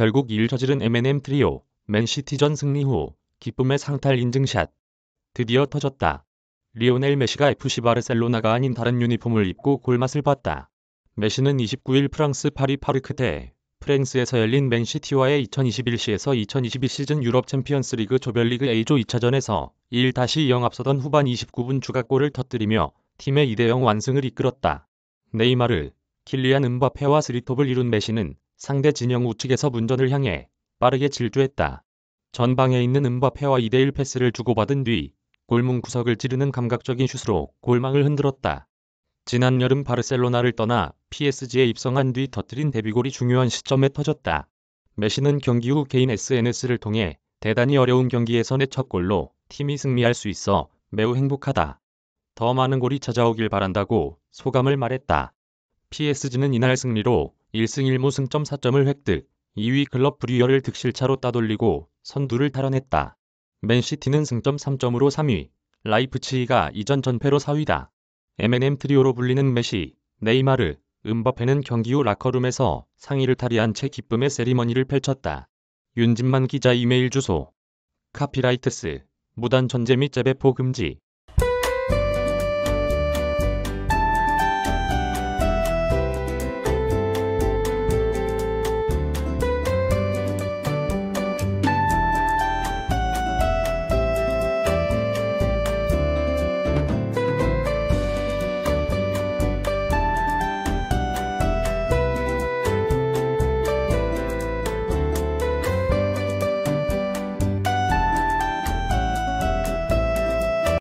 결국 일 저지른 M&M 트리오, 맨시티전 승리 후 기쁨의 상탈 인증샷. 드디어 터졌다. 리오넬 메시가 FC 바르셀로나가 아닌 다른 유니폼을 입고 골맛을 봤다. 메시는 29일 프랑스 파리 파르크대 프랑스에서 열린 맨시티와의 2021시에서 2022 시즌 유럽 챔피언스리그 조별리그 A조 2차전에서 1-0 앞서던 후반 29분 추가골을 터뜨리며 팀의 2-0 완승을 이끌었다. 네이마르, 킬리안 음바페와 스리톱을 이룬 메시는 상대 진영 우측에서 문전을 향해 빠르게 질주했다. 전방에 있는 음바페와 2대1 패스를 주고받은 뒤 골문 구석을 찌르는 감각적인 슛으로 골망을 흔들었다. 지난 여름 바르셀로나를 떠나 PSG에 입성한 뒤 터뜨린 데뷔골이 중요한 시점에 터졌다. 메시는 경기 후 개인 SNS를 통해 대단히 어려운 경기에서 내 첫 골로 팀이 승리할 수 있어 매우 행복하다. 더 많은 골이 찾아오길 바란다고 소감을 말했다. PSG는 이날 승리로 1승 1무 승점 4점을 획득, 2위 클럽 브리어를 득실차로 따돌리고 선두를 탈환했다. 맨시티는 승점 3점으로 3위, 라이프치히가 이전 전패로 4위다. M&M 트리오로 불리는 메시, 네이마르, 음바페는 경기 후 라커룸에서 상의를 탈의한 채 기쁨의 세리머니를 펼쳤다. 윤진만 기자 이메일 주소 카피라이트스, 무단 전제 및 재배포 금지